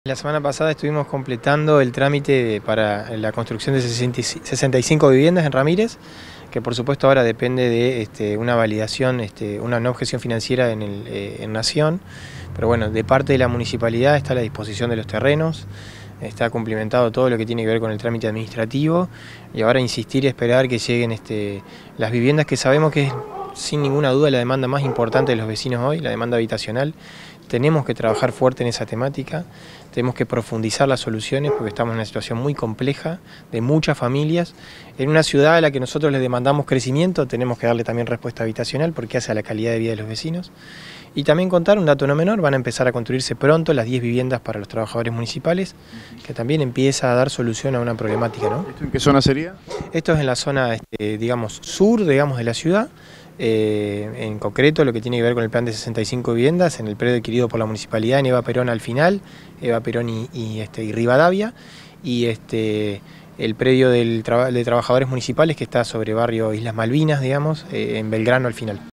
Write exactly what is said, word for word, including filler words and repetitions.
La semana pasada estuvimos completando el trámite de- para la construcción de sesenta y cinco viviendas en Ramírez, que por supuesto ahora depende de este, una validación, este, una no objeción financiera en, el, eh, en Nación, pero bueno, de parte de la municipalidad está a la disposición de los terrenos, está cumplimentado todo lo que tiene que ver con el trámite administrativo y ahora insistir y esperar que lleguen este, las viviendas que sabemos que es sin ninguna duda la demanda más importante de los vecinos hoy, la demanda habitacional. Tenemos que trabajar fuerte en esa temática, tenemos que profundizar las soluciones porque estamos en una situación muy compleja de muchas familias. En una ciudad a la que nosotros le demandamos crecimiento, tenemos que darle también respuesta habitacional porque hace a la calidad de vida de los vecinos. Y también contar un dato no menor, van a empezar a construirse pronto las diez viviendas para los trabajadores municipales, que también empieza a dar solución a una problemática, ¿no? ¿Esto en qué zona sería? Esto es en la zona, este, digamos, sur, digamos, de la ciudad. Eh, en concreto lo que tiene que ver con el plan de sesenta y cinco viviendas en el predio adquirido por la municipalidad en Eva Perón al final, Eva Perón y, y, este, y Rivadavia, y este, el predio del tra de trabajadores municipales que está sobre barrio Islas Malvinas, digamos, eh, en Belgrano al final.